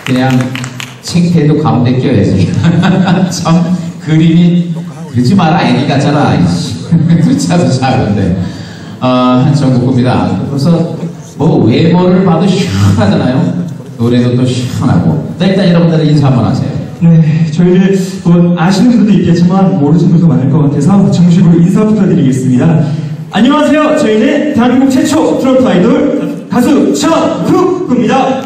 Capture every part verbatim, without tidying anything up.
그냥 창피해도 가운데 껴야지. 참 그림이 그러지 마라 애기 같잖아. 글자도 작은데 어, 한 전국구입니다. 그래서 뭐 외모를 봐도 시원하잖아요. 노래도 또 시원하고. 네, 일단 여러분들 인사 한번 하세요. 네, 저희를 뭐 아시는 분도 있겠지만 모르시는 분도 많을 것 같아서 정식으로 인사 부탁드리겠습니다. 안녕하세요. 저희는 대한민국 최초 트로트 아이돌 가수 전국구입니다.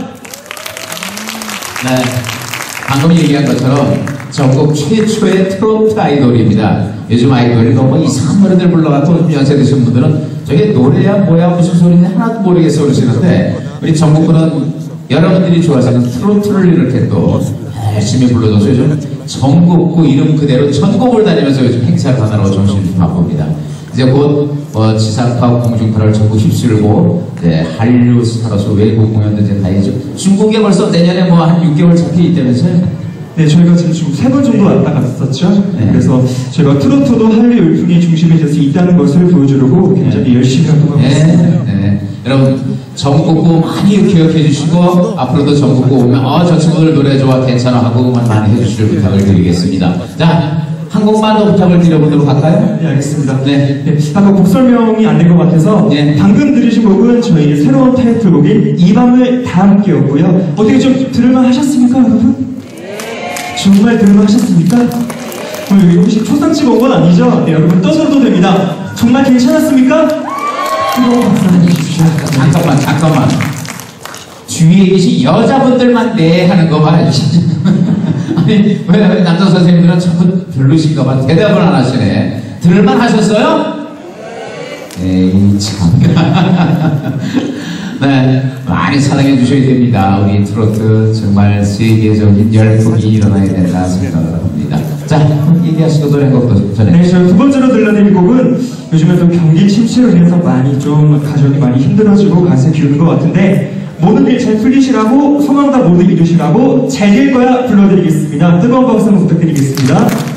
네, 방금 얘기한 것처럼 전국 최초의 트로트 아이돌입니다. 요즘 아이돌이 너무 이상한 노래들 불러갖고 연세 드신 분들은 저게 노래야 뭐야 무슨 소리냐 하나도 모르겠어 그러시는데 우리 전국구는 여러분들이 좋아하시는 트로트를 이렇게 또 열심히 불러줘서 요즘 전국구 이름 그대로 전국을 다니면서 요즘 행사를 하느라고 정신이 바쁩니다. 이제 곧 어, 지상파 공중파를 전국 휩쓸고 네, 한류 스타로서 외국 공연도 이제 가야죠. 중국에 벌써 내년에 뭐 한 육 개월 잡혀 있다면서요? 네, 저희가 지금 중국 세 번 정도 왔다 갔었죠. 네. 그래서 저희가 트로트도 한류 열풍의 중심에 될 수 있다는 것을 보여주려고 굉장히 네. 열심히 활동하고 네. 있습니다. 네. 여러분 전국구 많이 기억해 주시고 앞으로도 전국구 오면 어, 저 친구들 노래 좋아 괜찮아 하고 많이 해주실 부탁을 드리겠습니다. 자, 한 곡만 더 부탁을 드려보도록 할까요? 네, 알겠습니다. 네. 네, 아까 곡 설명이 안 된 것 같아서 네. 방금 들으신 곡은 저희 새로운 타이틀곡인 이 밤을 다 함께였고요. 어떻게 좀 들을만 하셨습니까, 여러분? 정말 들을만 하셨습니까? 어, 여기 혹시 초상집 온 건 아니죠? 네, 여러분 떠들어도 됩니다. 정말 괜찮았습니까? 뜨거운 박수 한번 주십시오. 잠깐만, 잠깐만. 주위에 계신 여자분들만 네 하는 거 봐야지. 아니, 왜 남자 선생님들은 전부 별로신가 봐. 대답을 안 하시네. 들을만 하셨어요? 에이, 참. 네, 많이 사랑해 주셔야 됩니다. 우리 트로트 정말 세계적인 열풍이 일어나야 된다 생각을 합니다. 자, 얘기하시고 노래 한 곡도 전에. 네, 저희 두 번째로 들려드릴 곡은 요즘에 또 경기 침체로 인해서 많이 좀 가정이 많이 힘들어지고 가슴이 비우는 것 같은데 모든 일 잘 풀리시라고 소망 다 모두 이루시라고 잘 될 거야 불러드리겠습니다. 뜨거운 박수 한번 부탁드리겠습니다.